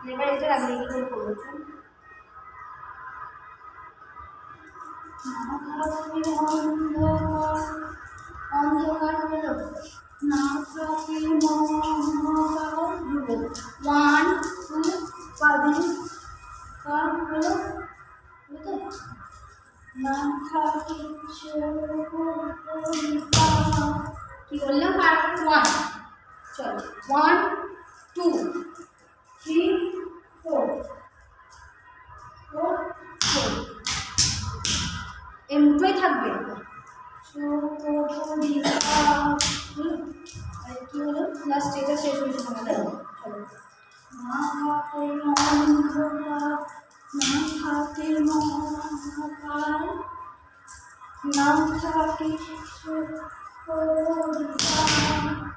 এবার এটা আমি কি করে করব? অন্ধকার হলো না থাকে মহাকার হলো 1 2 পাদি কার হলো তো না থাকে কি বললাম পার্ট 1 চলো 1 2 3 4 এর মুঠোই থাকবে কি হলো লাস্ট এটা শেষ হয়েছে আমাদের চলো না থাকে মহাকার না থাকে